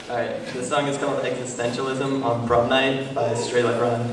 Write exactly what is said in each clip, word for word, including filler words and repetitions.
Alright, this song is called Existentialism on Prom Night by Straight Like Run.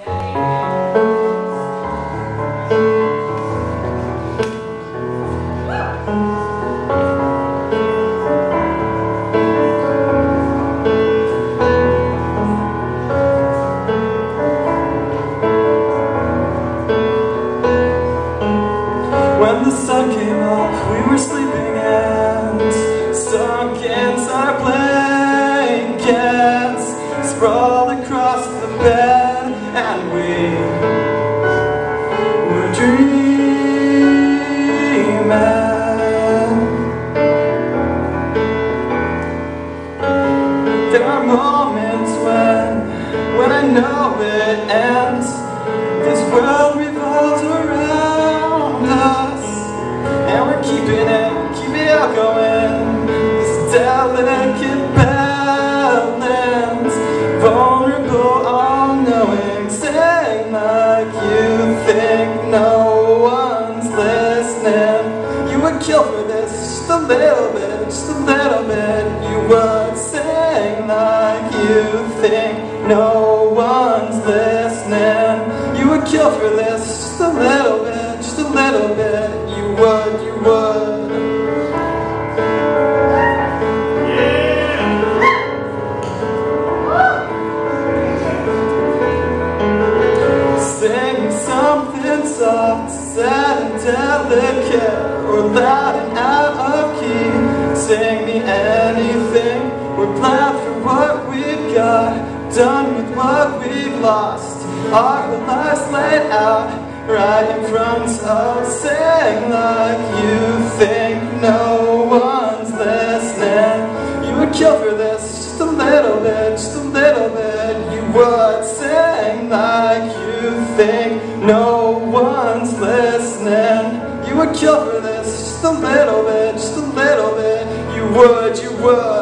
When the sun came up, we were sleeping and sunk inside our blankets, sprawled across the bed, and we were dreaming. There are moments when, when I know it ends, this world revolves around us, and we're keeping it, keeping it all going. This delicate balance, vulnerable, all-knowing, saying like you think no one's listening. You would kill for this, just a little bit, just a little bit. You would sing like you think no one's listening. You would kill for this, just a little bit, just a little bit. You would, you would. Sing something soft, sad and delicate, or loud and out of key. Sing me anything. We're glad for what we've got, done with what we've lost. Our lives laid out right in front of us. Sing like you think no one's listening. You would kill for this, just a little bit, just a little bit. You would sing like you think no one's listening. You would kill for this, just a little bit, just a little bit. You would, you would.